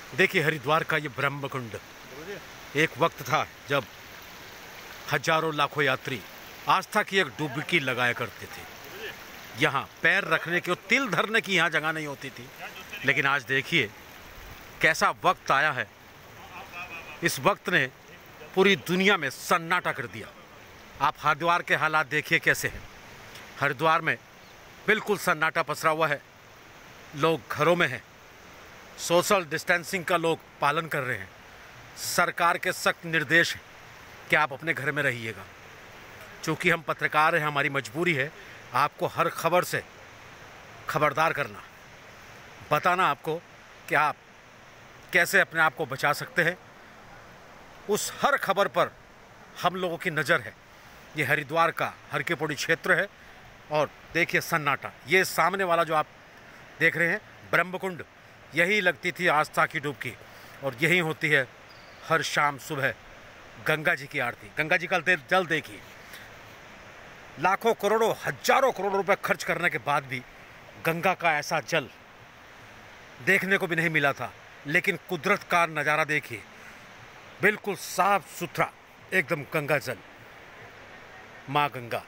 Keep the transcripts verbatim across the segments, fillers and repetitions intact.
देखिए हरिद्वार का ये ब्रह्म कुंड एक वक्त था जब हजारों लाखों यात्री आस्था की एक डुबकी लगाया करते थे। यहाँ पैर रखने की और तिल धरने की यहाँ जगह नहीं होती थी, लेकिन आज देखिए कैसा वक्त आया है। इस वक्त ने पूरी दुनिया में सन्नाटा कर दिया। आप हरिद्वार के हालात देखिए कैसे हैं। हरिद्वार में बिल्कुल सन्नाटा पसरा हुआ है। लोग घरों में हैं, सोशल डिस्टेंसिंग का लोग पालन कर रहे हैं। सरकार के सख्त निर्देश हैं कि आप अपने घर में रहिएगा। चूँकि हम पत्रकार हैं, हमारी मजबूरी है आपको हर खबर से खबरदार करना, बताना आपको कि आप कैसे अपने आप को बचा सकते हैं। उस हर खबर पर हम लोगों की नज़र है। ये हरिद्वार का हर की पौड़ी क्षेत्र है और देखिए सन्नाटा। ये सामने वाला जो आप देख रहे हैं ब्रह्मकुंड, यही लगती थी आस्था की डुबकी और यही होती है हर शाम सुबह गंगा जी की आरती। गंगा जी का जल देखिए, लाखों करोड़ों हजारों करोड़ रुपए खर्च करने के बाद भी गंगा का ऐसा जल देखने को भी नहीं मिला था। लेकिन कुदरत का नज़ारा देखिए, बिल्कुल साफ सुथरा एकदम गंगा जल। माँ गंगा,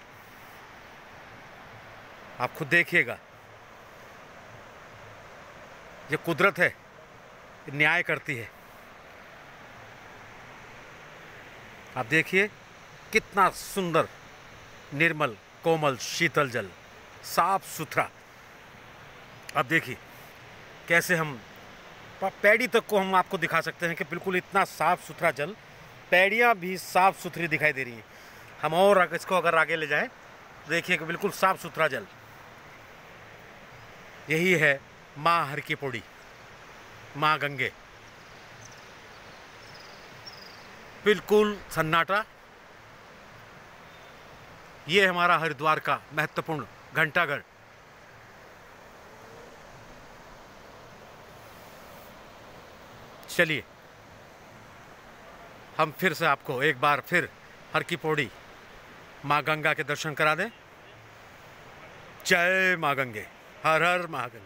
आप खुद देखिएगा, ये कुदरत है, न्याय करती है। आप देखिए कितना सुंदर, निर्मल, कोमल, शीतल जल, साफ सुथरा। अब देखिए कैसे हम पैड़ी तक को हम आपको दिखा सकते हैं कि बिल्कुल इतना साफ सुथरा जल, पैड़ियाँ भी साफ सुथरी दिखाई दे रही हैं। हम और इसको अगर आगे ले जाएं तो देखिए कि बिल्कुल साफ सुथरा जल। यही है माँ हर की पौड़ी, माँ गंगे। बिल्कुल सन्नाटा। ये हमारा हरिद्वार का महत्वपूर्ण घंटाघर। चलिए हम फिर से आपको एक बार फिर हर की पौड़ी माँ गंगा के दर्शन करा दें। जय माँ गंगे, हर हर महागंगे।